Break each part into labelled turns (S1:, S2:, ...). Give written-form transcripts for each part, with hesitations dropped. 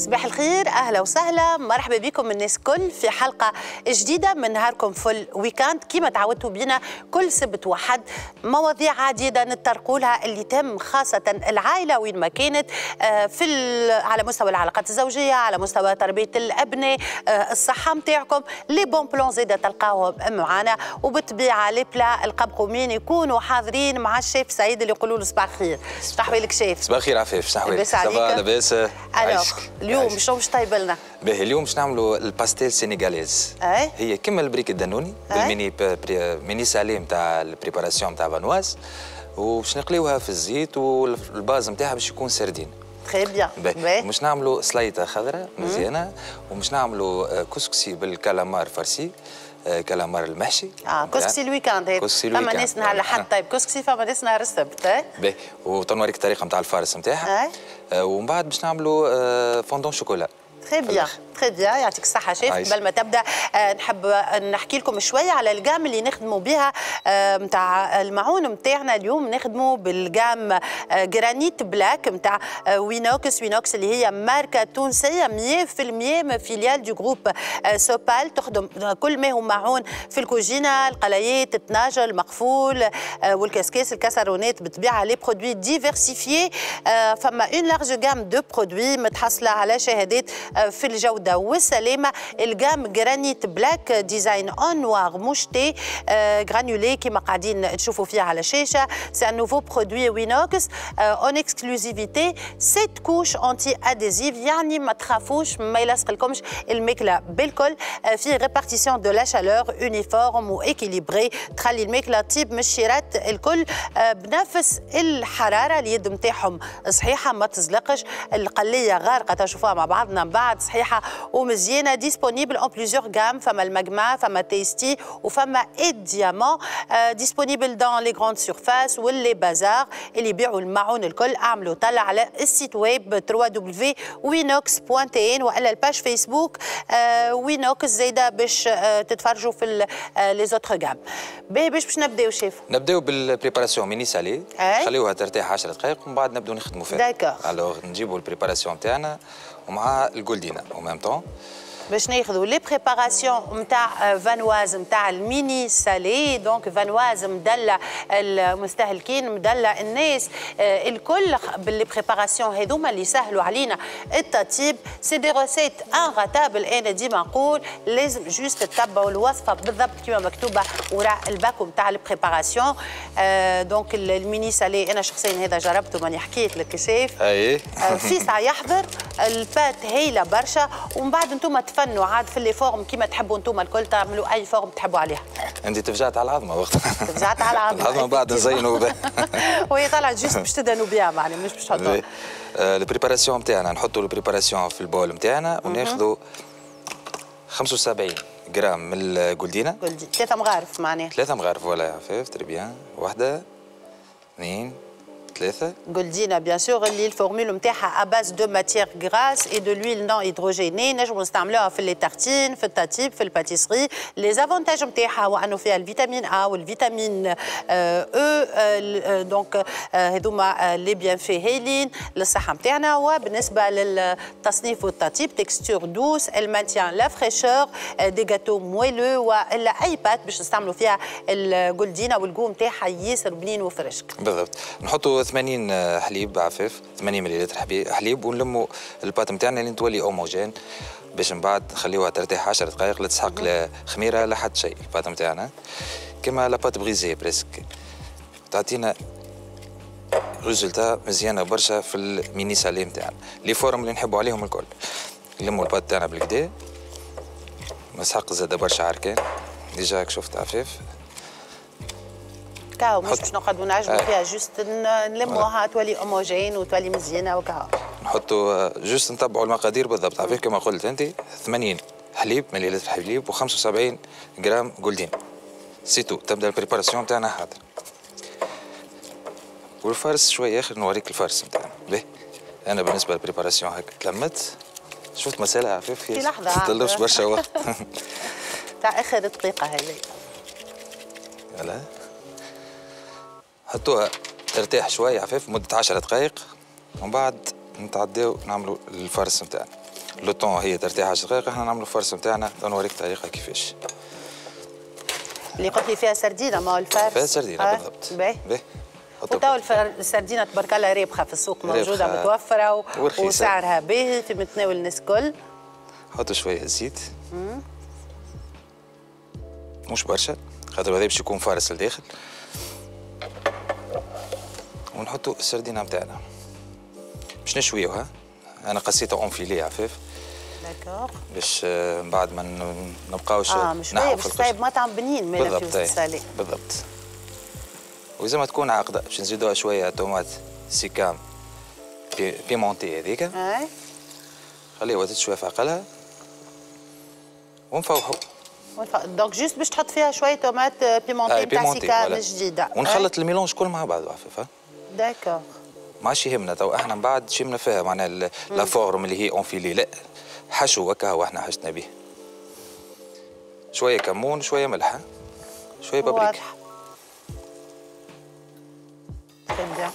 S1: صباح الخير، اهلا وسهلا، مرحبا بكم الناس كل في حلقه جديده من نهاركم فل ويكاند. كما تعودتوا بينا كل سبت وحد مواضيع عديده نتطرقوا لها اللي تم خاصه العائله وين ما كانت على مستوى العلاقات الزوجيه، على مستوى تربيه الابناء، الصحه نتاعكم، لي بون بلون زاده تلقاوهم معنا، وبالطبيعه لي بلا القمقومين يكونوا حاضرين مع الشيف سعيد اللي يقولوا له صباح الخير. صباح الخير شيف.
S2: صباح الخير عفاف، صباح الخير.
S1: صباح
S2: لاباس.
S1: اليوم شنو باش طيب لنا؟
S2: باهي اليوم باش نعملوا الباستيل سينيغاليز. هي كما البريك الدنوني بالميني سالي نتاع البريباراسيون نتاع فانواز، وباش نقليوها في الزيت، والباز نتاعها باش يكون سردين.
S1: تري بيان.
S2: باش نعملوا سلايطه خضراء مزيانه، وباش نعملوا كسكسي بالكالامار فرسي، كالامار المحشي.
S1: كسكسي الويكاند هيك. فما ناس نهار الأحد طيب كسكسي، فما ناس نهار السبت.
S2: باهي وتنوريك الطريقه نتاع الفارس نتاعها. ومن بعد باش نعملوا فوندون شوكولا.
S1: تري بيان تري بيان، يعطيك الصحة شيف. قبل ما تبدا نحب نحكي لكم شوية على الجام اللي نخدموا بها نتاع المعون نتاعنا اليوم. نخدموا بالجام جرانيت بلاك نتاع وينوكس اللي هي ماركة تونسية 100% فيليال دو جروب سوبال، تخدم كل ما هو معون في الكوجينة، القلايات، التناجر، المقفول والكاسكاس، الكاسرونات، بالطبيعة لي برودوي ديفيرسيفيي. فما اون لارج جام دو برودوي متحصلة على شهادات في الجودة والسلامة. الجام جرانيت بلاك ديزاين اون نوار موشتي غرانولي كما قاعدين تشوفوا فيها على الشاشة. سي ان نوفو برودوي وينوكس اون اكسكلوزيفيتي 7 كوش انتي اديزيف، يعني ما تخافوش ما يلصق لكمش الماكلة بالكل. في ريبارتيسيون دو لا شالور يونيفورم واكيليبري، تخلي الماكلة طيب من الشيرات الكل بنفس الحرارة. اليد نتاعهم صحيحة ما تزلقش، القلية غارقة تشوفوها مع بعضنا بعد صحيحة ومزيانة. ديسبونيبل اون بليزيور جام، فما الماجما، فما تيستي، وفما الديامون. ديسبونيبل دون لي غروند سيرفاس واللي بازار اللي يبيعوا المعون الكل. اعملوا طلع على السيت ويب www.winox.in والا الباج فيسبوك وينوكس زايده باش تتفرجوا في لي زوتر جام. باش نبداو شيف؟
S2: نبداو بالبريباراسيون ميني سالي، خليوها ترتاح 10 دقائق ومن بعد نبداو نخدموا فيها.
S1: داكور.
S2: الوغ نجيبوا البريباراسيون نتاعنا ومع الجولدينا او ميم طون
S1: باش ناخذوا لي بريباراسيون نتاع فانواز نتاع الميني سالي. دونك فانواز مدلة المستهلكين، مدلة الناس الكل باللي بريباراسيون هذوما اللي يسهلوا علينا التطيب. سي دي روسيت انغاتابل، انا ديما نقول لازم جوست تتبعوا الوصفه بالضبط كما مكتوبه وراء الباكو نتاع البريباراسيون. دونك الميني سالي انا شخصيا هذا جربته ماني حكيت لك شيف. في ساعه يحضر البات هايله برشا، ومن بعد انتم تفنوا عاد في لي فورم كيما تحبوا انتم الكل، تعملوا اي فورم تحبوا عليها.
S2: انت تفجعت على العظمه وقتها.
S1: تفجعت على العظمه.
S2: العظمه بعد نزينوا بها.
S1: وهي طلعت جوست باش تدهنوا بها معناها مش باش تحطوها.
S2: البريباراسيون نتاعنا نحطوا البريباراسيون في البول نتاعنا وناخذوا 75 غرام من الجولدينا.
S1: 3 مغارف معناها.
S2: 3 مغارف ولا عفاف تري بيان. 1 2 3. جولدينا
S1: بيان سور اللي الفورمول نتاعها اباز دو ماتيير غراس اي دو لويل نون هيدروجيني، نجموا نستعملوها في لي تارتين، في التاتيب، في الباتيسري. لي زافونتاج نتاعها هو انه فيها الفيتامين ا والفيتامين او، دونك هذوما لي بيان في هايلين للصحه نتاعنا. وبالنسبه للتصنيف والتطيب تكستور دوس، المانتيان لا فريشور، دي جاتو مويلو والا اي بات باش نستعملوا فيها الجولدينا، والجو نتاعها ياسر بنين وفرشك.
S2: بالضبط. نحطوا 80 حليب عفاف، 80 مليلتر حليب، ونلموا البات نتاعنا اللي تولي اوموجين باش من بعد نخليوها ترتاح 10 دقائق لا تسحق لا خميره لا حتى شيء. البات نتاعنا كما لا بات بغيزي بريسك، تعطينا ريزولتا مزيانه برشا في الميني سالي نتاعنا. لي فورم اللي نحبوا عليهم الكل نلموا البات تاعنا بالكدا، مسحق زاد برشا عركان ديجا شفت عفاف.
S1: كاو مش باش نقعدوا نعجبوا فيها، جوست نلموها تولي اوموجين وتولي مزيانه وكاو.
S2: نحطوا جوست نتبعوا المقادير بالضبط عفاف كما قلت انت. 80 حليب مليلتر حليب و75 غرام جولدين، سيتو. تبدا البريباراسيون تاعنا حاضر. والفرس شويه اخر نوريك الفرس نتاعنا. باهي انا بالنسبه للبريباراسيون هكا تلمت، شفت مسألة عفاف
S1: في لحظه
S2: ما تطلبش برشا وقت.
S1: تاع اخر دقيقه هذه.
S2: يلا حطوها ترتاح شويه عفاف مده 10 دقائق ومن بعد نتعداو نعملوا الفرس نتاعنا. لو طون هي ترتاح 10 دقائق، احنا نعملوا الفرصه نتاعنا. نوريك الطريقه كيفاش.
S1: اللي قلت لي فيها سردينه، ما هو الفرس
S2: فيها سردينه بالضبط.
S1: باهي. وتوا السردينه تبارك الله رابحه في السوق، موجوده متوفره وسعرها باهي في متناول الناس الكل.
S2: حطوا شويه زيت، مش برشا خاطر هذا باش يكون فارس لداخل. ونحطوا السردينه نتاعنا باش نشويوها. انا قصيتها اون فيلي عفاف
S1: داكور
S2: باش من بعد ما نبقاوش
S1: مشويه باش تصايب مطعم بنين مالا في وسط السالي.
S2: بالضبط. وإذا ما تكون عاقده باش نزيدوها شويه طوماط سيكام بيمونتي هذيك. خليها وقت شويه في عقلها ونفوحوا.
S1: دونك جوست باش تحط فيها شويه طوماط بيمونتي نتاع سيكام جديده
S2: ونخلط الميلونج كل مع بعض عفاف.
S1: داكور.
S2: ما عادش يهمنا تو احنا من بعد شمنا فيها معناها لا فورم اللي هي اونفيلي، لا حشو هكا هو احنا حشنا به. شويه كمون، شويه ملح، شويه بابريكا.
S1: تبدا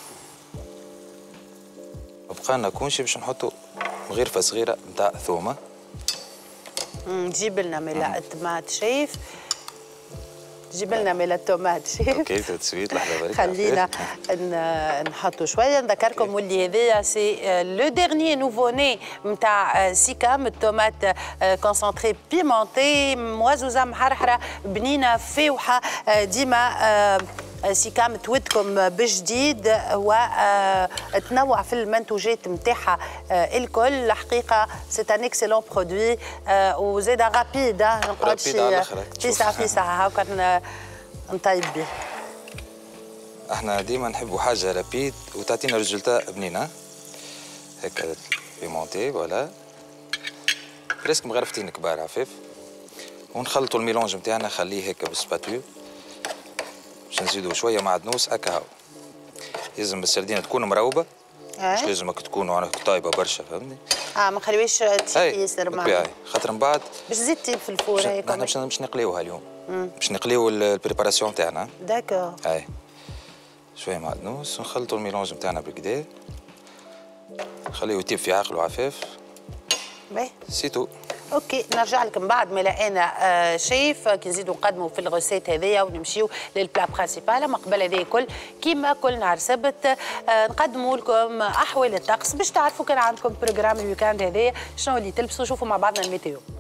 S2: وبقى لنا كونشي باش نحطوا مغرفه صغيره نتاع ثومه.
S1: جيب لنا ملا الطماط شيف، جيب لنا ملا الطماط شيف.
S2: اوكي تسويت لحظه برك.
S1: خلينا نحطوا شويه. نذكركم واللي هذايا سي لو ديرنيي نوفو ني نتاع سيكام، الطوماط كونسونتري بيمونتي موزوزه محرحره بنينه فاوحه. ديما سيكام تودكم بجديد وتنوع في المنتوجات نتاعها الكل. الحقيقه سي ان اكسيلون برودوي وزاد رابيد، ما نقعدش في ساعه هاكا نطيب به.
S2: احنا ديما نحبوا حاجه رابيد وتعطينا ريزولتا بنينه هكا بيمونتي ولا بريسك مغرفتين كبار عفاف. ونخلطوا الميلونج نتاعنا، خليه هكا بالسباتول باش نزيدوا شويه معدنوس هكا. لازم السردينه تكون مروبه، مش لازمك تكون طايبه برشا، فهمني؟
S1: ما نخليوهاش تسيح ياسر
S2: بالطبيعي، خاطر من بعد
S1: باش تزيد تطيب في الفور هيك.
S2: احنا باش نقليوها اليوم، باش نقليو البريباراسيون تاعنا.
S1: داكور.
S2: شويه معدنوس ونخلطوا الميلونج نتاعنا بالكدا، نخليوه يطيب في عقله عفاف.
S1: باهي
S2: سيتو.
S1: اوكي، نرجع لكم بعد ما لقينا شيف كي نزيدوا نقدموا في الغوسيت هذيا ونمشيو للبلا برانسيبال. اما قبل هذا الكل كيما كل نهار سبت نقدموا لكم احوال الطقس باش تعرفوا كان عندكم بروجرام الويكاند هذايا شنو اللي تلبسوا. شوفوا مع بعضنا الميتيو.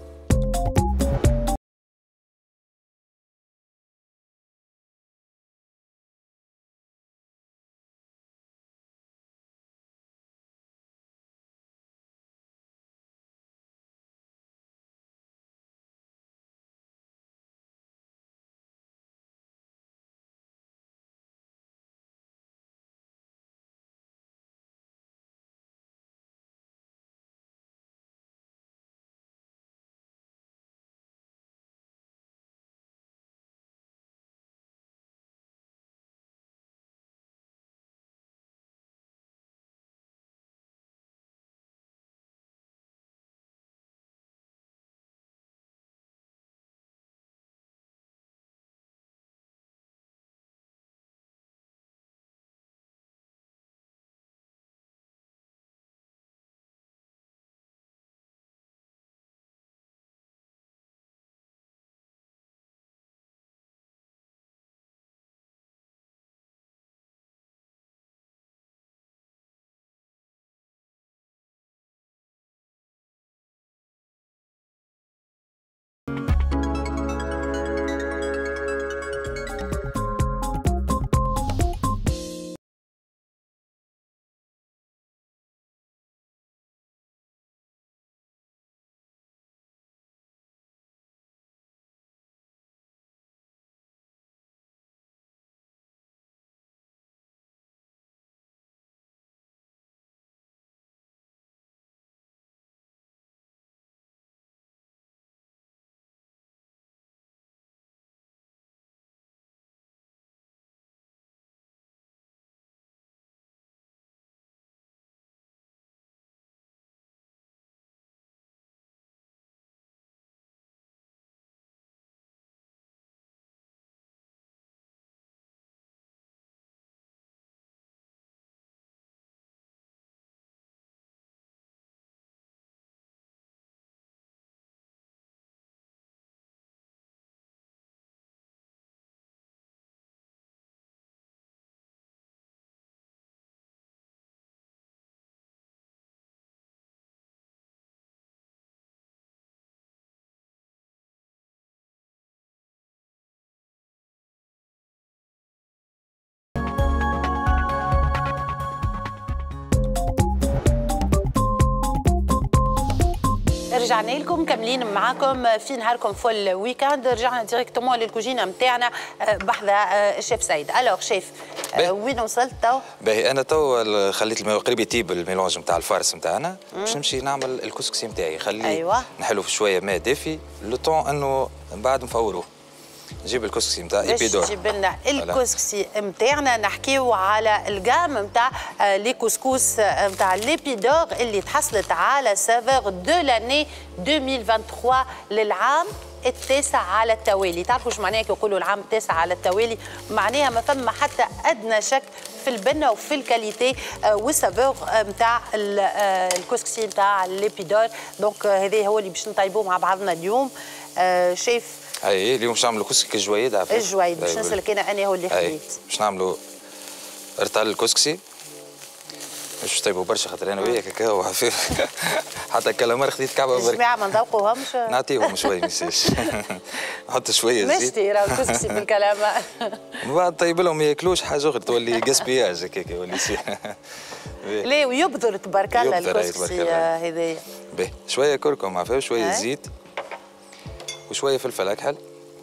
S1: رجعنا لكم كاملين معاكم في نهاركم فول ويكاند. رجعنا ديريكتومون للكوجينه نتاعنا بحذا الشيف سيد. الوغ شيف وين وصلت تو؟
S2: باهي انا تو خليت الماء قريب يطيب الميلونج نتاع الفارس نتاعنا باش نمشي نعمل الكسكسي نتاعي. خليه
S1: أيوة.
S2: نحلو في شويه ماء دافي لو طون انه من بعد نفوروه. نجيب الكسكسي نتاع ايبيدور.
S1: باش نجيب لنا الكسكسي نتاعنا نحكيو على الجام نتاع لي كسكس نتاع ليبيدور اللي تحصلت على سافور دو لاني 2023 للعام التاسع على التوالي. تعرفوا ايش معناها كي يقولوا العام التاسع على التوالي؟ معناها ما فما حتى ادنى شك في البنه وفي الكاليتي والسافور نتاع الكسكسي نتاع ليبيدور. دونك هذا هو اللي باش نطيبوه مع بعضنا اليوم. شيف
S2: اي اليوم باش نعملوا كسكسي الجويد.
S1: الجويد باش نسلك انا هو اللي خليت.
S2: باش نعملوا ارتال الكسكسي مش طيبوا برشا خاطر انا وياك كاكاو خفيف. حتى الكلامار خديت كعبه برك.
S1: الجماعه ما نذوقوهمش.
S2: نعطيهم شويه ما يصيرش. نحط شويه زيت.
S1: مشتي راه الكسكسي بالكلامار.
S2: من بعد طيب لهم ما ياكلوش حاجه اخرى تولي جاسبياج هكاك يولي يصير.
S1: لا ويبذر تبارك الله الكسكسي هذايا.
S2: باهي شويه كركم عفوا شويه زيت وشويه فلفل اكحل.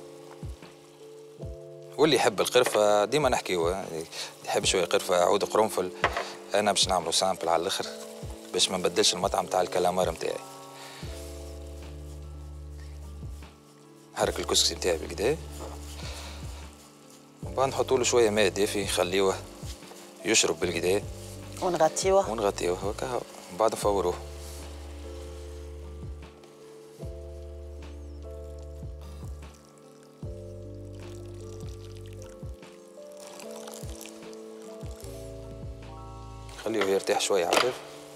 S2: واللي يحب القرفه ديما نحكيوها يحب شويه قرفه عود قرنفل. انا باش نعملو سامبل على الاخر باش ما نبدلش المطعم تاع الكلامار نتاعي. نحرك الكسكسي نتاعي بالكدا ومن بعد نحطوا له شويه ماء دافي نخليوه يشرب بالكدا
S1: ونغطيوه
S2: هكا من بعد نفوروه. خليه يرتاح شويه عفيف.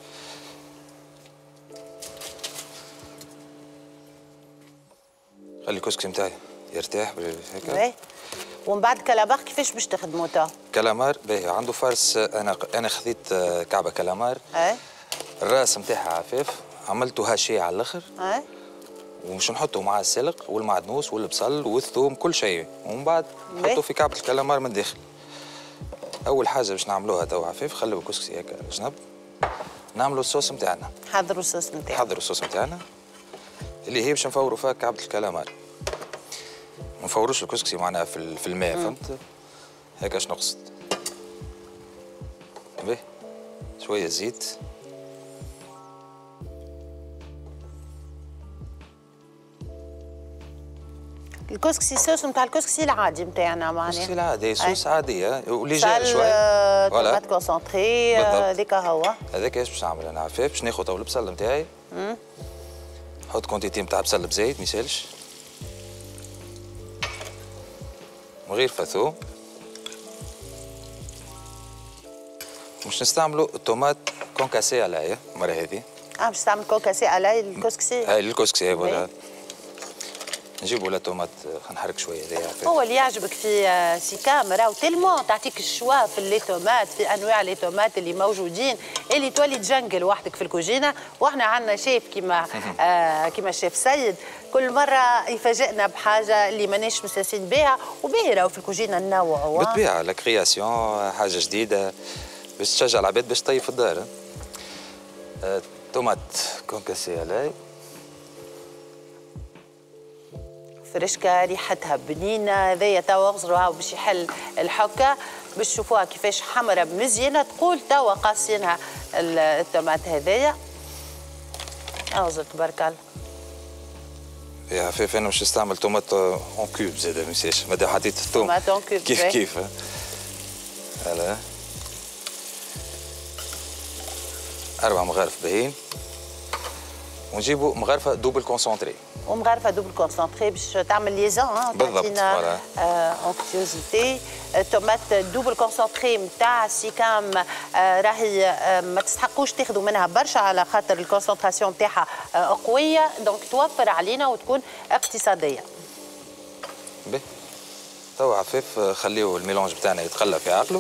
S2: خلي الكسكسي نتاعي يرتاح هكا.
S1: ومن بعد كلامار كيفاش باش تخدموا تو؟
S2: كلامار باهي عنده فارس. انا خذيت كعبه كلامار. الراس نتاعها عفيف عملته هاشيه على الاخر. ومش نحطه مع السلق والمعدنوس والبصل والثوم كل شيء ومن بعد نحطه في كعبه الكلامار من الداخل. اول حاجه باش نعملوها تو عفيف خليو الكسكسي هكا جنب. نعملوا الصوص نتاعنا.
S1: حضروا الصوص نتاعنا
S2: اللي هي باش نفوروا فيها كعبه الكلامار. ما نفوروش الكسكسي معناها في الماء فهمت هكا اش نقصد. باهي شويه زيت.
S1: الكسكسي صوص نتاع الكسكسي العادي نتاعنا معناها.
S2: الكسكسي العادي صوص عاديه وليجير شويه.
S1: طماط كونسونطري هذاك هو.
S2: هذاك ايش باش نعمل انا عفيف باش ناخذ تو البصل نتاعي. نحط كونتيتي نتاع بصل بزيت ما يسالش من غير ثوم. مش نستعملوا الطوماط كونكاسي عليا المره هذه.
S1: باش تعمل كونكاسي على الكسكسي؟
S2: هاي الكسكسي هاي ولا نجيبوا لا طوماط نحرك شويه هذايا.
S1: هو اللي يعجبك في سيكام راهو تيلمون تعطيك الشوا في لي تومات في انواع لي تومات اللي موجودين اللي تولي تجنقل وحدك في الكوجينه. واحنا عندنا شيف كيما الشيف سيد كل مره يفاجئنا بحاجه اللي ماناش مساسين بها وباهي راهو في الكوجينه ننوعوا.
S2: بالطبيعه لا كرياسيون حاجه جديده باش تشجع العباد باش تطيب في الدار. طوماط كونكاسي علي
S1: فرشكه ريحتها بنينه. هذايا توا اغزروها باش يحل الحكه باش تشوفوها كيفاش حمرة مزيانه. تقول توا قاصينها الطوماط هذايا. اغزر تبارك الله.
S2: يا عفيف انا مش نستعمل طوماط اون كوب زاد ما نساش مادام حطيت الثوم
S1: طوماط اون كوب
S2: كيف هلا 4 مغارف باهين ونجيبوا مغرفه دوبل كونسونطري.
S1: ومغرفه دوبل كونسونطري باش تعمل ليزون
S2: بالضبط.
S1: اونكتيوزيتي. تومات دوبل كونسونطري نتاع سيكام راهي ما تستحقوش تاخذوا منها برشا على خاطر الكونسونطراسيون نتاعها قويه دونك توفر علينا وتكون اقتصاديه.
S2: باهي توا عفيف خليو الميلونج بتاعنا يتقلى في عقله.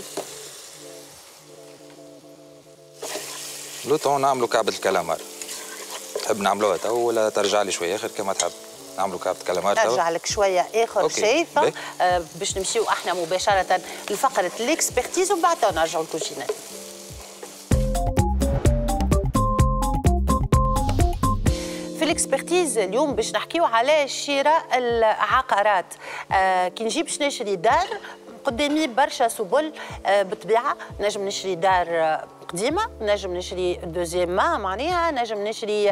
S2: لو طون نعملوا كعبه الكلامار. تحب نعملوها تو ولا ترجع لي شويه اخر كما تحب؟ نعملوا كعبه كلامار تو.
S1: ارجع لك شويه اخر شيف باش نمشيو احنا مباشره لفقره الاكسبرتيز ومن بعد نرجعوا للكوجينه. في الاكسبرتيز اليوم باش نحكيو على شراء العقارات. كي نجي باش نشري دار قدامي برشا سبل بالطبيعه. نجم نشري دار قديمه، نجم نشري دوزيام معناها، نجم نشري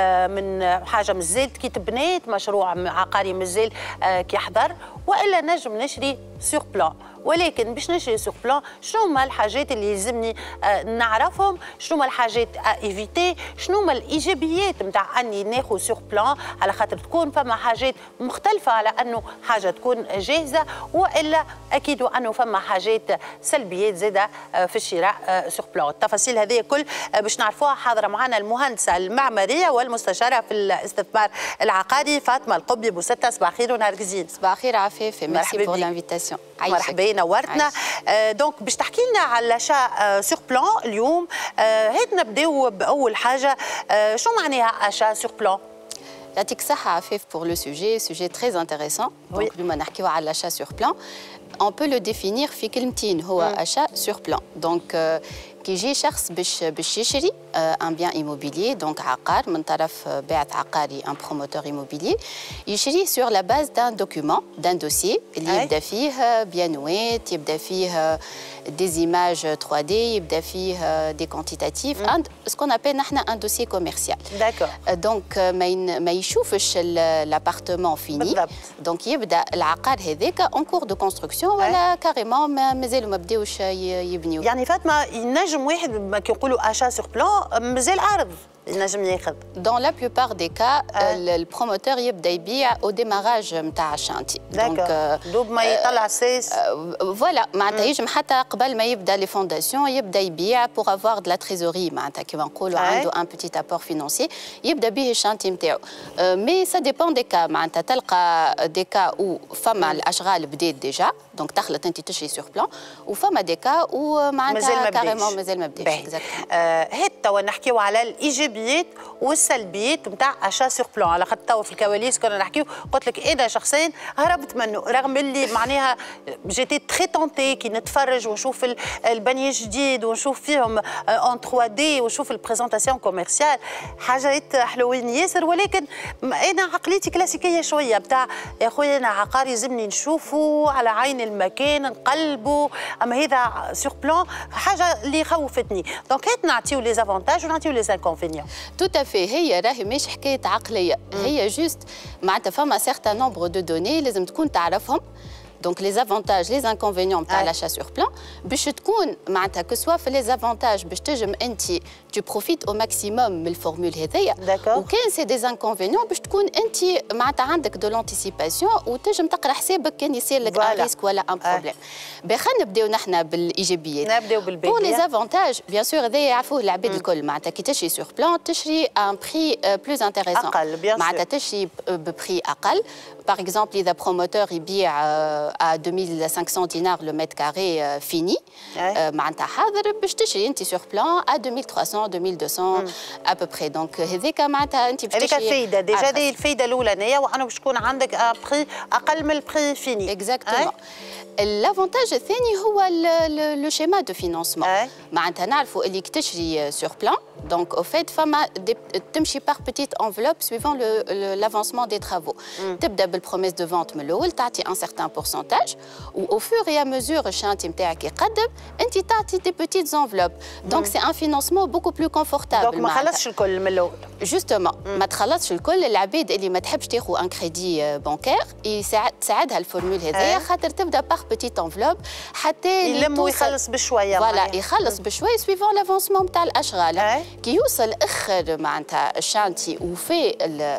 S1: من حاجه مازالت كي تبنيت، مشروع عقاري مازال كي يحضر، والا نجم نشري سور بلان. ولكن باش نشري سور بلان شنو هما الحاجات اللي يلزمني نعرفهم، شنو هما الحاجات ايفيتي، شنو هما الايجابيات نتاع اني ناخذ سور بلان، على خاطر تكون فما حاجات مختلفه على انه حاجه تكون جاهزه، والا اكيد انه فما حاجات سلبيات زاده في الشراء سور بلان. التفاصيل هذه كل باش نعرفوها حاضره معنا المهندسه المعماريه والمستشاره في الاستثمار العقاري فاطمه القبي بوستة. صباح الخير ونهار
S3: صباح الخير عفيف، ميرسي بور لانفيتاسيون.
S1: مرحبا نورتنا. دونك باش تحكي لنا على لاشا سور بلان اليوم. هات نبداو باول حاجه، شو معناها اشا سور بلان؟
S3: يعطيك الصحة عفيف pour le sujet très intéressant. Donc اليوم نحكيو على l'achat sur plan. On peut le définir في كلمتين، هو achat sur plan. Donc كي يجي شخص باش يشري ان بيان ايموبيليي، دونك عقار من طرف باعث عقاري ان بروموتور ايموبيليي، يشري سور لا باز دان دوكيومون دان دوسيي اللي يبدا فيه بيانوات، يبدا فيه دي زيماج 3 دي، يبدا فيه دي كونتيتاتيف، سكون ابل نحنا ان دوسيي كوميرسيال.
S1: داكور.
S3: دونك ما يشوفش لابارتمون فيني، دونك يبدا العقار هذاك اون كور دو كونستركسيون ولا كاريمون مازالوا ما بداوش يبنيو.
S1: يعني فاطمه نجم واحد ما كيقولوا اشا سور بلان مازال عارض نجم ياخذ.
S3: Dans la plupart des cas, le promoteur يبدا يبيع au démarrage نتاع الشانتي.
S1: دونك دوب ما يطلع السيس.
S3: فوالا معناتها يجم حتى قبل ما يبدا لي فونداسيون يبدا يبيع pour avoir de la trésorerie، معناتها كيما نقولوا عنده un petit apport financier يبدا به الشانتي نتاعو. مي سا ديبون دي كا، معناتها تلقى دي كا او فما الاشغال بدات ديجا، دونك تخلط انت تشري سور بلان، وفما دي كا ومعناتها كاريمون مازال ما بداش.
S1: هات توا نحكيو على الايجابيات والسلبيات نتاع اشا سور بلان. على خاطر توا في الكواليس كنا نحكيو، قلت لك انا شخصيا هربت منه، رغم اللي معناها جيتي تري تونتي كي نتفرج ونشوف البنيه جديد ونشوف فيهم اون 3 دي ونشوف البريزونطاسيون كوميرسيال، حاجات حلوين ياسر. ولكن انا عقليتي كلاسيكيه شويه بتاع يا خويا انا عقار يلزمني نشوفه على عين المكان نقلبه، اما هذا سور بلان حاجه اللي خوفتني. دونك هات نعطيو لي زافونتاج ونعطيو لي انكونفينيون.
S3: Tout à fait. هي راهي مش حكايه عقليه، هي جوست معناتها فما سيغتان نومبر دو دوني لازم تكون تعرفهم. Donc les avantages, les inconvénients تاع l'achat sur plan باش تكون معناتها كسوا في لي زافونتاج باش تجم انت tu profites au maximum من الفورمول هذيا، وكان سي دي انكونفينيون باش تكون انت معناتها عندك دو لانتيسيباسيون وتجم تقرا حسابك كان يصير لك ان ريسك ولا ان بروبليم. خلينا نبداو نحن بالايجابيات.
S1: نبداو بالبدايه.
S3: بور لي زافونتاج بيان سور هذايا يعرفوه العباد الكل، معناتها كي تشري سور بلان تشري ان بري بلوز انتيريسون،
S1: اقل بيان سور،
S3: معناتها تشري ببري اقل. باغ اكزومبل اذا بروموتور يبيع à 2500 dinars le mètre carré fini، معناتها حاضر باش تشري انت سور بلان à 2300 2200 à peu près. دونك هذيك معناتها انت باش تشري.
S1: هذيك الفايده ديجا، هذه الفايده الاولانيه، وانه باش تكون عندك بري اقل من البري فيني.
S3: اكزاكتومون. الافونتاج الثاني هو لو شيما دو فينانسمون، معناتها نعرفوا اللي تشري سور بلان دونك او فيت فما تمشي بار بيتيت انفلوب سويفون لافونسمون دي ترافو. تبدا بالبروميس دو فونت من الاول، تعطي ان سيغتان بورسونتاج، و فور اي ميزور الشانتي نتاعك يقدم انت تعطي دي بيتيت انفلوب. دونك سي ان فينانسمون بوكو بلو كونفورتابل.
S1: دونك ما خلصش الكل من الاول.
S3: جوستومون ما تخلصش الكل. العباد اللي ما تحبش تاخذ ان كريدي بانكير تساعدها الفورمول هذايا، خاطر تبدا بار بيتيت انفلوب حتى
S1: يلم ويخلص بشويه.
S3: فوالا يخلص بشويه سويفون لافونسمون نتاع الاشغال. كي يوصل اخر معناتها الشانتي وفي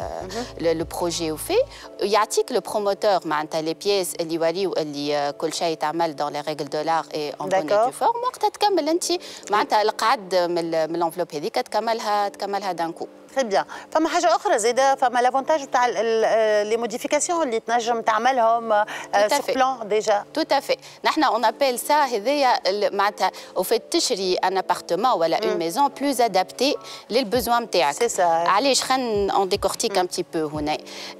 S3: لو بروجي وفي يعطيك لو بروموتور معناتها لي بيس اللي يوريو اللي كل شيء تعمل دون لي ريغل دو لار اي اون بون دو فورم. وقتها تكمل انت معناتها القعد من الانفلوب هذيك تكملها دان كو.
S1: تري بيان. فما حاجه اخرى زاده، فما لافونتاج تاع لي موديفيكاسيون اللي تنجم تعملهم سور بلان ديجا.
S3: تو افي. نحن اون ابيل سا هذايا معناتها او فيت تشري ان ابارتمون ولا اون ميزون بلوز ادابتي للبوزوان نتاعك.
S1: سي سا.
S3: علاش خلينا اون ديكورتيك ان بتي بو هنا.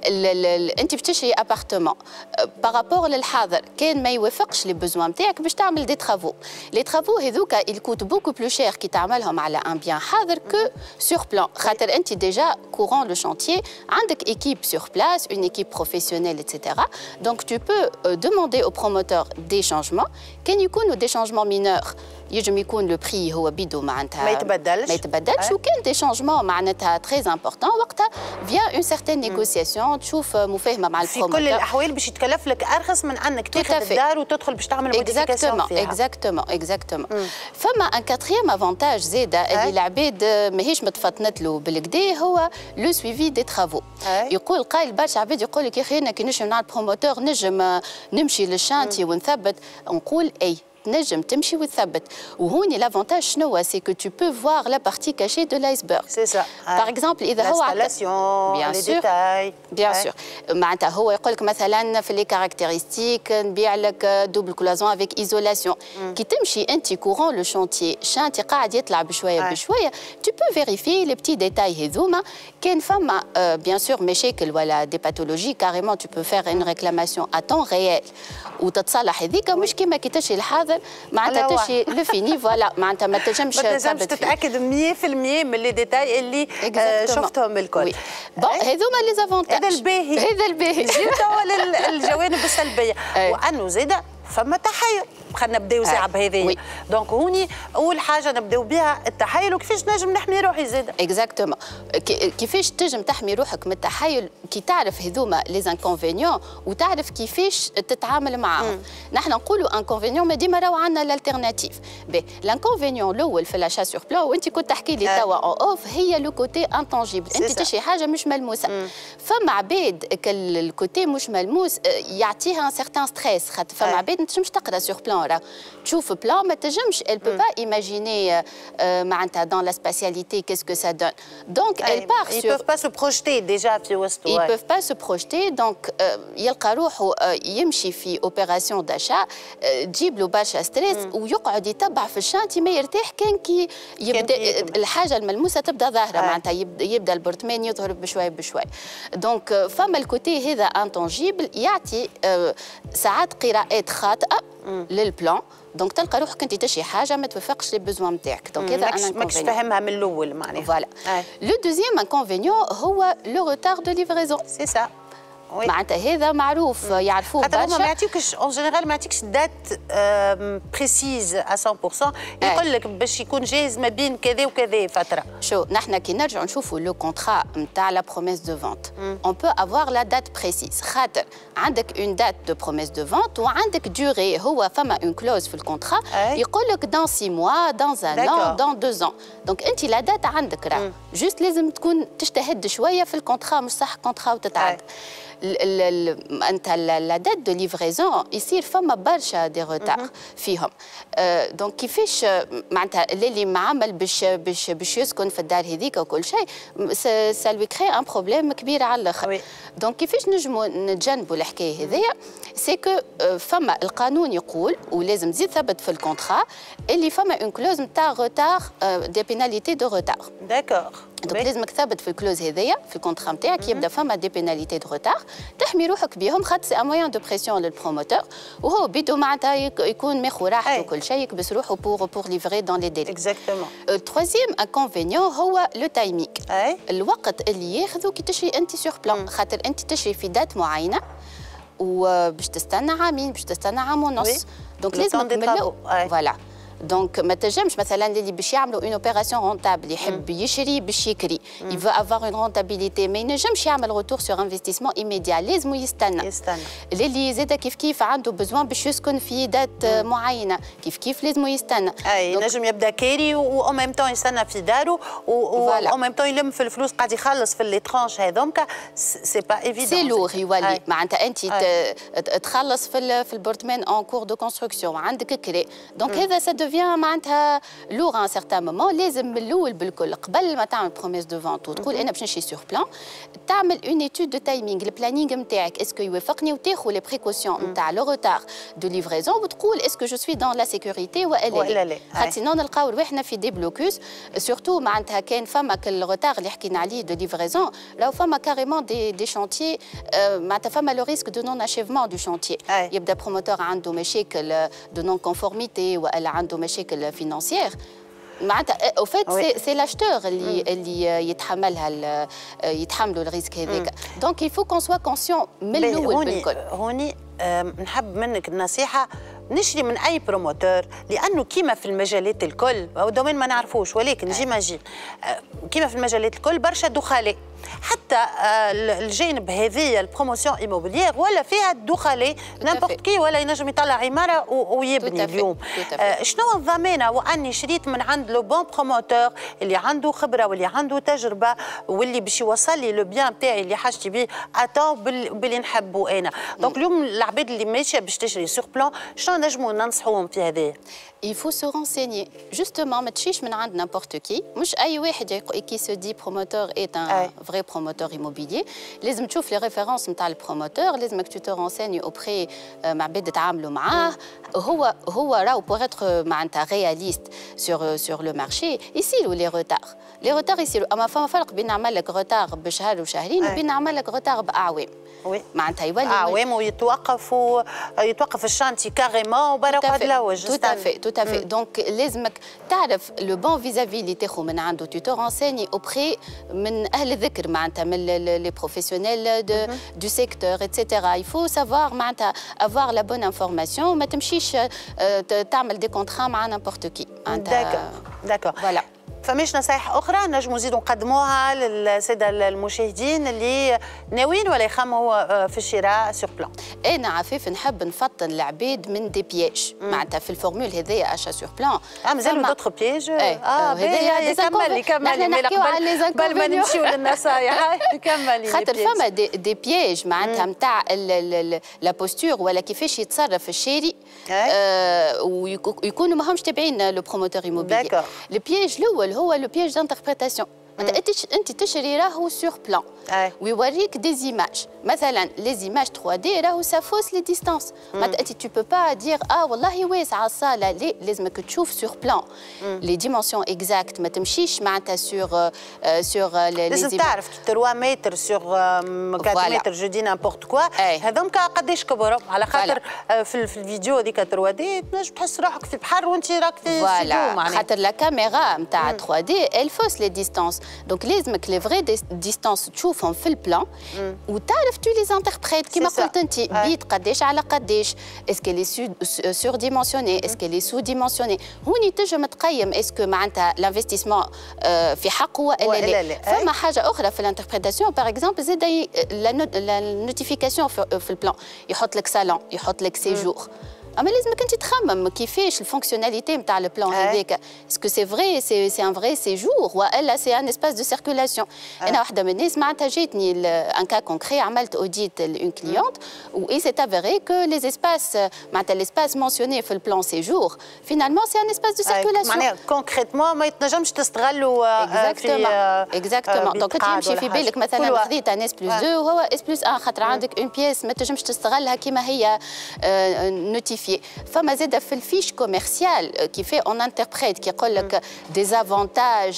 S3: انت باش تشري ابارتمون بارابور للحاضر كان ما يوافقش لي بوزوان نتاعك باش تعمل دي ترافو. لي ترافو هذوكا يكوتو بوكو بلو شير كي تعملهم على ان بيان حاضر كو سور بلان، خاطر انت ديجا كورون لو شانتيي عندك équipe sur place, une équipe professionnelle, etc. Donc tu peux demander au promoteur des changements. كان يكونوا des changements mineurs يجم يكون لو بري هو بيدو معناتها ما يتبدلش وكان دي شانجمون معناتها تري امبورطون وقتها فيا اون سيغتين نيغوسياسيون تشوف مفاهمه مع البروموتور
S1: في كل الاحوال باش يتكلف لك ارخص من انك تاخذ الدار وتدخل باش تعمل موديفيكاسيون فيها.
S3: اكزاكتومون فما ان كاتريام افونتاج زاده اللي العباد ماهيش متفطنت له بالكدا هو لو سويفي دي ترافو. يقول قايل برشا عباد يقول لك يا اخي انا كي نجم نعمل بروموتور نجم نمشي للشانتي ونثبت نقول اي تنجم تمشي وتثبت وهوني لافونتاج شنو سي كو تو بو فوار لا بارتي كاشي دو لايسبرغ
S1: سي سا
S3: باغ اكزومبل اذا هو
S1: بيان سور
S3: بيان سور معناتها هو يقول لك مثلا في لي كاركتيرستيك نبيع لك دوبل كلازون افيك ايزولاسيون كي تمشي انت كورون لو شانتيي الشانتي قاعد يطلع بشويه بشويه تو بو فيريفي لي بتي ديتاي هذوما كان فما بيان سور مشاكل ولا دي باثولوجي كاريمون تو بو فير اون ريكلاماسيون ا طون ريال وتتصلح هذيك مش كيما كي تمشي الحاضر معناتها تمشي لفيني فوالا معناتها ما تنجمش
S1: تتاكد 100% من لي ديتاي اللي شفتهم الكل.
S3: هذوما لي زافونتاج
S1: هذا الباهي
S3: هذا الباهي
S1: جبنا الجوانب السلبيه وانه زاده فما تحير. خلينا نبداو ساعه بهذه دونك هوني اول حاجه نبداو بها التحايل وكيفاش نجم نحمي روحي زاده.
S3: اكزاكتومون كيفاش تنجم تحمي روحك من التحايل كي تعرف هذوما لي انكونفينيون وتعرف كيفاش تتعامل معاهم. نحن نقولوا انكونفينيون ما ديما راهو عندنا الالتيرناتيف. الانكونفينيون الاول في لاشا سور بلان وانت كنت تحكي لي توا اون اوف هي لو كوتي انتونجيبل انت تشري حاجه مش ملموسه. فما عباد الكوتي مش ملموس يعطيها ان سيغتان ستريس خاطر فما عباد ما تنجمش تقرا سور بلان تشوف بلان ما تنجمش elle peut pas imaginer معناتها dans la spatialité qu'est-ce que ça donne donc elle part
S1: sur ils peuvent pas se projeter déjà في وسط
S3: ils peuvent pas se projeter donc يلقى روحه يمشي في اوبيراسيون داشا تجيب له برشا ستريس ويقعد يتبع في الشانتي ما يرتاح كان كي يبدا الحاجه الملموسه تبدا ظاهره معناتها يبدا البرطمان يظهر بشوي بشوي دونك فما الكوتي هذا انتونجيبل يعطي ساعات قراءات خاطئه للبلان دونك تلقى روحك انت تشري حاجه ما توافقش لي بوزوان نتاعك دونك هذا انا
S1: ماكش فاهمها من الاول معناها
S3: فوالا لو دوزيام انكونفينيون هو لو روتار دو ليفريزون
S1: سي سا
S3: معناتها هذا معروف يعرفوه
S1: برشا ما يعطيوكش اون جينيرال ما يعطيكش دات بريسيز 100% يقول لك باش يكون جاهز ما بين كذا وكذا فتره.
S3: شو نحن كي نرجعوا نشوفوا لو كونترا نتاع لا بروميس دو فونت اون بو افوار لا دات بريسيز خاطر عندك اون دات دو بروميس دو فونت وعندك دوري هو فما اون كلوز في الكونترا يقول لك دون 6 موا دون 1 an دون 2 ans دونك انت لا دات عندك راه جوست لازم تكون تجتهد شويه في الكونترا مش صح كونترا وتتعدى. انت لا دات دو ليفريزون يصير فما برشا دي روتار فيهم دونك كيفاش معناتها اللي معمل باش يسكن في الدار هذيك وكل شيء سا لوي كري ان بروبليم كبير على الاخر دونك كيفاش نجموا نتجنبوا الحكايه هذيا سي كو فما القانون يقول ولازم تزيد ثبت في الكونترا اللي فما اون كلوز نتاع روتار دي بيناليتي دو روتار
S1: داكور
S3: دونك لازمك ثبت في الكلوز هذيا في الكونترا نتاعك يبدا فما دي بيناليتي دو روتار تحمي روحك بهم خاطر سي ان موان دو بريسيون للبروموتور وهو بيدو معناتها يكون ماخو راحته وكل شيء يكبس روحه بور ليفري دون لي ديلي.
S1: اكزاكتومون.
S3: الترويزيام انكونفينيون هو لو تايمينغ الوقت اللي ياخذه كي تشري انت سور بلان خاطر انت تشري في دات معينه وباش تستنى عامين باش تستنى عام ونص دونك لازم تكملوا فوالا دونك ما تنجمش مثلا اللي باش يعملوا اون اوبيراسيون رونتابل يحب يشري باش يكري يفو افوار اون رونتابيليتي ما ينجمش يعمل روتور سور انفستيسمون ايميديا لازم يستنى اللي زاد كيف عنده بزوان باش يسكن في دات معينه كيف لازم يستنى
S1: ينجم يبدا كاري و ميم طون يستنى في داره و ميم طون يلم في الفلوس قاعد يخلص في لي ترانش هذوك سي با ايفيدون
S3: سي لور يولي معناتها انت تخلص في البورتمان اون كور دو كونستركسيون عندك كري دونك هذا سا معناتها لور ان سيغتان مومون لازم من الاول بالكل قبل ما تعمل بروميس دو فونت وتقول انا باش نمشي سور بلان تعمل اون ايتود دو تايمينغ البلانينغ نتاعك اسكو يوافقني وتاخذ لي بريكوسيون نتاع لو روتار دو ليفريزون وتقول اسكو جو سوي دون لا سيكوريتي والا لا خاطر سينون نلقاو رواحنا في دي بلوكوس سورتو معناتها كان فما الروتار اللي حكينا عليه دو ليفريزون راهو فما كاريمون دي شانتيي معناتها فما لو ريسك دو نون اشيفمون دو شانتيي يبدا بروموتور عنده مشاكل دو نون كونفورميتي والا عنده مشاكل فينانسيير معناتها او فيت سي لاشتور اللي يتحملوا الريسك هذاك. دونك يفو كون سوا كونسيون من الاول بالكل.
S1: هوني نحب منك النصيحه نشري من اي بروموتور، لانه كيما في المجالات الكل او دومين ما نعرفوش، ولكن جيماجين كيما في المجالات الكل برشا دخلاء، حتى الجانب هذه البروموسيون ايموبيليير ولا فيها دخلاء نيمبورت كي ولا ينجم يطلع عماره ويبني اليوم. شنو الضمانه واني شريت من عند لو بون بروموتور اللي عنده خبره واللي عنده تجربه واللي باش يوصل لي لو بيان تاعي اللي حاجتي به اتون باللي نحبه انا. دونك اليوم العباد اللي ماشيه باش تشري سور بلان شنو نجموا ننصحوهم في هذا؟
S3: Il faut se renseigner. Justement, ما تشيش من عند n'importe qui. مش أي واحد qui se dit promoteur est un vrai promoteur immobilier. لازم تشوف les références نتاع البروموتور، لازمك tu te renseignes auprès مع عباد يتعاملوا معاه. هو راهو pour être معناتها réaliste sur le marché يصيروا les retards. Les retards يصيروا، أما فما فرق بين نعمل لك retard بشهر وشهرين وبين نعمل لك retard بأعوام. معناتها يولي
S1: أعوام ويتوقف الشانتي كاريمون وبرا قعد لوج.
S3: Tout à fait. Donc, لازمك تعرف le bon vis-à-vis اللي تاخذ من عنده. Tu te renseignes auprès من أهل الذكر معناتها من les professionnels du secteur, etc. Il faut savoir معناتها avoir la bonne information. ما تمشيش تعمل des contrats مع n'importe qui.
S1: D'accord. Voilà. فماش نصايح اخرى نجموا نزيدوا نقدموها للساده المشاهدين اللي ناويين ولا يخموا في الشراء سور بلان؟
S3: انا عفيف نحب نفطن العباد من دي بياج معناتها في الفورمول هذايا اشا سور بلان.
S1: مازالوا دوطخ بياج؟
S3: هذايا
S1: كملي قبل ما نمشيو للنصايح. كملي.
S3: خاطر فما دي بياج معناتها نتاع لا بوستور ولا كيفاش يتصرف الشاري ويكونوا ماهمش تابعين لو بروموتور ايموبيلي. البياج الاول هو لو بياج دانتربريتاسيون. انت تشري راهو سور بلان ويوريك دي زيماج، مثلا لي زيماج 3 دي راهو سا فوس لي ديستانس. معناتها انت تو بو با دير والله واسعه الصاله، لا لازمك تشوف سور بلان لي ديمونسيون اكزاكت، ما تمشيش معناتها سور لي
S1: لازم تعرف 3 متر سور 4 متر جو دي نامبورت كوا هذوك قداش كبروا، على خاطر في الفيديو هذيك 3 دي تنجم تحس روحك في البحر وانت راك
S3: فوالا خاطر لا كاميرا نتاع 3 دي ال فوس لي ديستانس. دونك لازمك لي فري ديستانس تشوفهم في البلان وتعرف تو لي انتربريت كيما قلت انت بيت قداش على قداش، اسكو لي سور ديمونسيوني اسكو لي سو ديمونسيوني. هوني تنجم تقيم اسكو معناتها لانفستيسمون في حقه ولا لا. فما حاجه اخرى في الانتربريتاسيون باغ اكزومبل زاد لا نوتيفيكاسيون في البلان يحط لك صالون يحط لك سيجور. اما لازمك انت تخمم كيفاش الفونكسيوناليتي نتاع البلان هذاك، اسكو سي فري سي ان فري سيجور والا سي ان اسباس دو سيركولاسيون. انا واحده من الناس معناتها جاتني ان كا كونكري، عملت اوديت لون كليونت و سي افيري كو لي اسباس معناتها ليسباس مونسيوني في البلان سيجور فينالمون سي ان اسباس دو سيركولاسيون.
S1: معناها كونكريتمون ما يتنجمش تستغلوا
S3: اكزاكتومون. دونك انت يمشي في بالك مثلا خذيت ان اس بلس 2 وهو اس بلس 1 خاطر عندك اون بيس ما تنجمش تستغلها كيما هي نوتيفي. فما زاد في الفيش كوميرسيال كيف اون انتربريت كيقول لك ديزافونتاج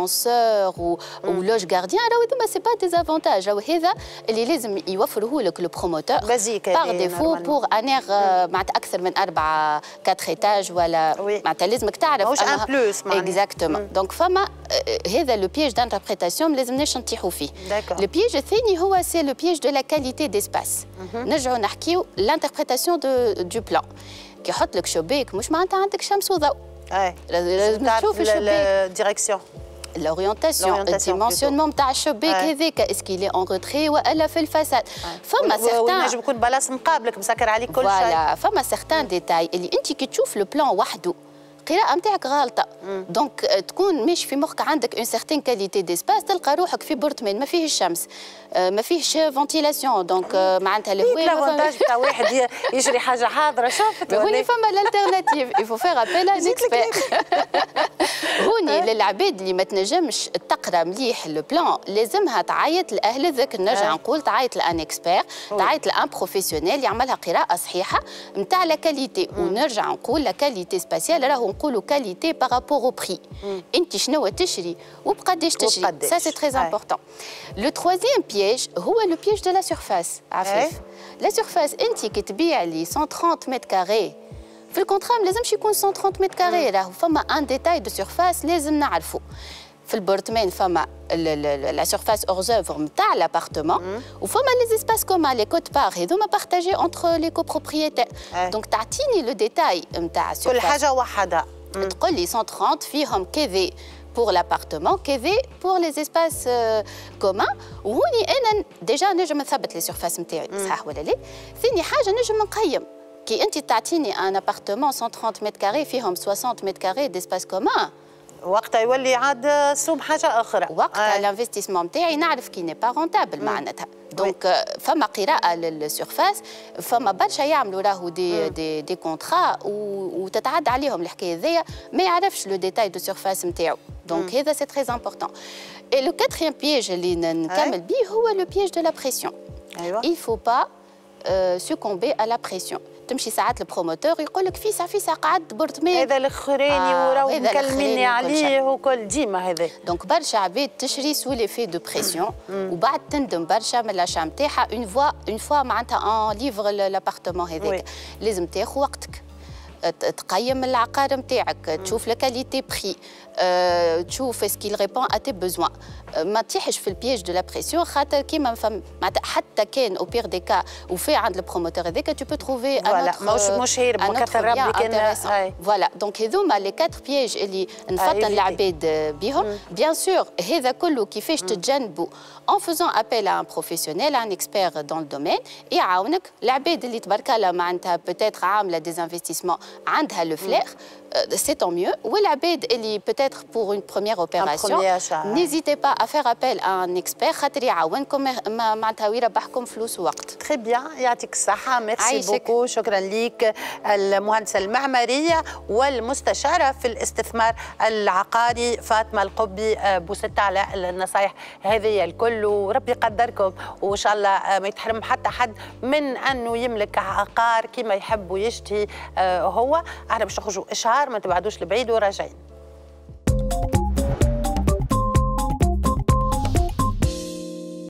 S3: اسانسور ولوج غارديان، راهو هذوما سي با ديزافونتاج، راهو هذا اللي لازم يوفره لك لو بروموتور باغ ديفو بور انير معناتها اكثر من 4 4 ايتاج ولا معناتها لازمك تعرف
S1: مش ان بلوس
S3: اكزاكتومون. دونك فما هذا لو بياج دانتربريتاسيون ما لازمناش نطيحوا فيه. لو بياج الثاني هو سي لو بياج دو لا كاليتي ديسباس. نرجعوا نحكيو لانتربريتاسيون دو بلان. كي يحط لك شباك مش معناتها عندك شمس وضوء، لازم تشوف الشباك
S1: الديريكسيون
S3: l'orientation, le dimensionnement نتاع الشباك هذاك اسكي لي اون روتري والا في الفاساد. فما سيغتان
S1: ينجم يكون بلاص مقابلك مسكر عليك كل شيء.
S3: فوالا فما سيغتان ديتاي اللي انت كي تشوف لو بلان وحده القراءة نتاعك غالطة. دونك تكون مش في مخك عندك اون سيغتين كاليتي ديسباس، تلقى روحك في بورتمان ما فيهش الشمس ما فيهش فونتيلاسيون، دونك معناتها الهواء
S1: لافونتاج تاع واحد يجري حاجة حاضرة. شوف
S3: هوني فما الالتيرناتيف يفو فيغ ابيل ان اكسبير. هوني للعباد اللي ما تنجمش تقرا مليح لو بلان لازمها تعيط لاهل الذكر، نرجع نقول تعيط لان اكسبير، تعيط لان بروفيسيونيل يعملها قراءة صحيحة نتاع لا كاليتي. ونرجع نقول لا كاليتي سباسيال راهو نقولوا كاليتي بارابور او بري، انت شنو تشري وبقداش تشري، سا سي تري امبورطون. لو تروازيام بياج هو لو بياج دو لا سيرفاس. عفيف لا سيرفاس انت كي تبيع لي 130 متر كاري في الكونترا ما لازمش يكون 130 متر كاري، راهو فما ان ديتاي دو سيرفاس لازم نعرفه. في البورتمان فما لا سيرفاس اور زوفر نتاع لابارتمون وفما لي اسباس كومان لي كوت بار هذوما بارتاجي اونتر لي كوبروبريتير. دونك تعطيني لو ديتاي نتاع
S1: كل حاجه وحدها.
S3: تقول لي 130 فيهم كذا pour l'appartement كذا pour les espaces communs. وهوني انا ديجا نجم نثبت لي سيرفاس نتاعي صح ولا لا. ثاني حاجه نجم نقيم كي انت تعطيني ان ابارتمون 130 متر كاري فيهم 60 متر كاري ديسباس كومان،
S1: وقتها يولي عاد سوم حاجه اخرى.
S3: وقتها الانفستيسمون نتاعي نعرف كي ني با رونتابل معناتها. دونك فما قراءه للسيرفاس، فما برشا يعملوا راهو دي كونترا وتتعدى عليهم الحكايه هذيا ما يعرفش لو ديتاي دو سيرفاس نتاعو. دونك هذا سي تري امبورطون. اي لو كاتريام بييج اللي نكمل بيه هو لو بييج دو لا بريسيون.
S1: ايوه
S3: il faut pas succomber à la pression. تمشي ساعات البروموتور يقول لك فيسع قعد بورتمان
S1: هذا الاخراني وراو مكلميني عليه وكل ديما هذا.
S3: دونك برشا عباد تشري سو لي في دو بريسيون وبعد تندم برشا من لاشا نتاعها اون فوا معناتها ان ليفر لابارتمون هذاك. لازم تاخذ وقتك تقيم العقار نتاعك، تشوف لا كاليتي بري، تشوف اسكيل ريبون ا تي بوزوان. ما تيحش في البياج دو لا بريسيون خاطر كيما حتى كان او بير دي كا وفي عند البروموتور هذاك تو بو تروفي
S1: فوالا مش هيرب وكثر ربي كان
S3: فوالا. دونك هذوما لي 4 بياج اللي نفطن العباد بيهم. بيان سور هذا كله كيفاش تتجنبوا en faisant appel à un professionnel, un expert dans le domaine يعاونك. العباد اللي تبارك الله معناتها بوتيتر عامله دي انفستيسمون عندها لو فلير c'est tant mieux. والعباد اللي peut-être pour une première opération n'hésitez pas à faire appel à un expert خاطر يعاونكم معناتها ويربحكم فلوس ووقت.
S1: تري بيان، يعطيك الصحة، ميرسي بوكو، شكرا ليك المهندسة المعمارية والمستشارة في الاستثمار العقاري فاطمة القبي بوست على النصائح هذه الكل، وربي يقدركم وإن شاء الله ما يتحرم حتى حد من أنه يملك عقار كما يحب ويشتهي هو. احنا باش نخرجوا إشهار، ما تبعدوش لبعيد وراجعين.